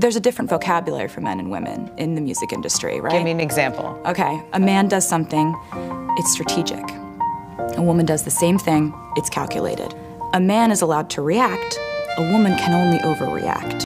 there's a different vocabulary for men and women in the music industry, right? Give me an example. Okay, a man does something, it's strategic. A woman does the same thing, it's calculated. A man is allowed to react, a woman can only overreact.